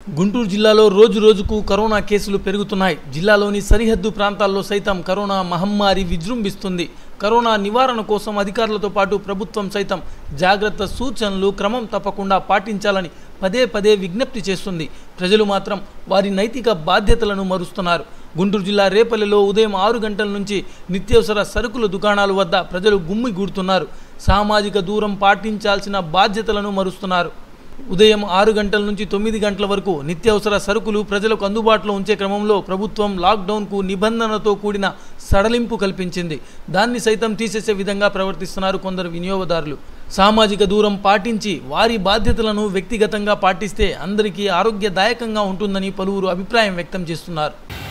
గుంటూరు జిల్లాలో రోజు రోజుకు కరోనా కేసులు పెరుగుతున్నాయి. జిల్లాలోని సరిహద్దు ప్రాంతాల్లో సైతం కరోనా మహమ్మారి విజృంభిస్తుంది. కరోనా నివారణ కోసం అధికారులతో పాటు ప్రభుత్వం సైతం జాగ్రత్త సూచనలు క్రమం తప్పకుండా పాటించాలని పదే పదే విజ్ఞప్తి చేస్తుంది. ప్రజలు మాత్రం వారి నైతిక బాధ్యతలను మరుస్తున్నారు. గుంటూరు జిల్లా రేపల్లెలో ఉదయం 6 గంటల నుంచి నిత్యావసర సరుకుల దుకాణాల వద్ద ప్రజలు గుమ్మిగూడుతున్నారు. సామాజిక దూరం పాటించాల్సిన బాధ్యతలను మరుస్తున్నారు. ఉదయం 6 గంటల నుంచి 9 గంటల వరకు నిత్యావసర సరుకులు ప్రజలకు అందుబాటులో ఉంచే క్రమంలో ప్రభుత్వం లాక్డౌన్కు నిబంధనలతో కూడిన సడలింపు కల్పించింది. దాన్ని సైతం తీసేసే విధంగా ప్రవర్తిస్తున్నారు కొందరు వినియోగదారులు. సామాజిక దూరం పాటించి వారి బాధ్యతలను వ్యక్తిగతంగా పాటిస్తే అందరికీ ఆరోగ్యదాయకంగా ఉంటుందని పలువురు అభిప్రాయం వ్యక్తం చేస్తున్నారు.